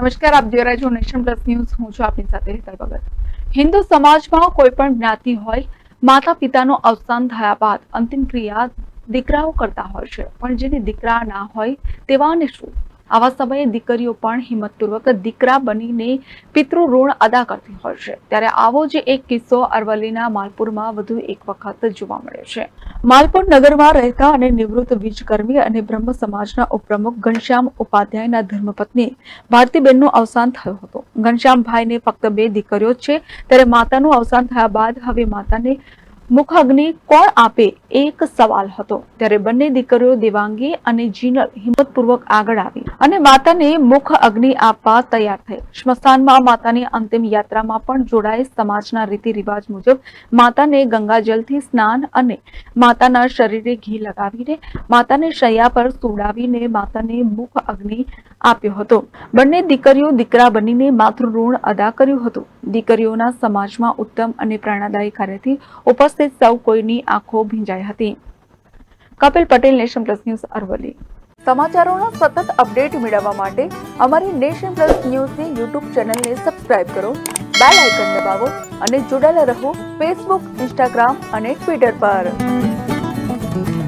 નમસ્કાર, આપ જોઈ રહ્યા છો નેશન પ્લસ ન્યૂઝ. હું છું આપની સાથે હેતલ ભગત. હિન્દુ સમાજમાં કોઈ પણ જ્ઞાતિ હોય, માતા પિતાનું અવસાન થયા બાદ અંતિમ ક્રિયા દીકરાઓ કરતા હોય છે, પણ જેને દીકરા ના હોય તેવાને શું? આવા સમયે દીકરીઓ પણ હિંમતપૂર્વક દીકરા બનીને પિતૃ ઋણ અદા કરતી હોય છે. ત્યારે આવો જ એક કિસ્સો અરવલ્લીના માલપુરમાં વધુ એક વખત જોવા મળ્યો છે. માલપુર નગરમાં રહેતા અને નિવૃત્ત વીજકર્મી અને બ્રહ્મ સમાજના ઉપપ્રમુખ ઘનશ્યામ ઉપાધ્યાયના ધર્મપત્ની ભારતીબેનનું અવસાન થયું હતું. ઘનશ્યામભાઈને ફક્ત 2 દીકરીઓ છે, ત્યારે માતાનું અવસાન થયા બાદ હવે માતાને મુખ અગ્નિ કોણ આપે એક સવાલ હતો. ત્યારે બંને દીકરીઓ દેવાંગી અને જીનલ હિંમતપૂર્વક આગળ આવી અને માતાને મુખ અગ્નિ આપવા તૈયાર થઈ. સ્મશાનમાં માતાની અંતિમ યાત્રામાં પણ જોડાઈ સમાજના રીતિ રિવાજ મુજબ માતાને ગંગાજલથી સ્નાન અને માતાના શરીરે ઘી લગાવીને માતાને શૈયા પર સુવડાવીને માતાને મુખ અગ્નિ આપ્યો હતો. બંને દીકરીઓ દીકરા બનીને માતૃ ઋણ અદા કર્યું હતું. દીકરીઓના સમાજમાં ઉત્તમ અને પ્રેરણાદાયી કાર્યથી ઉપસ્થિત સૌ કોઈની આંખો ભીંજાઈ હતી. Kapil Patel, nation plus news, Aravalli. સમાચારોના સતત અપડેટ મેળવવા માટે અમારી નેશન પ્લસ ન્યૂઝની યુટ્યુબ ચેનલને સબસ્ક્રાઇબ કરો, બેલ આઇકન દબાવો અને જોડાયેલા રહો ફેસબુક, ઇન્સ્ટાગ્રામ અને ટ્વિટર પર.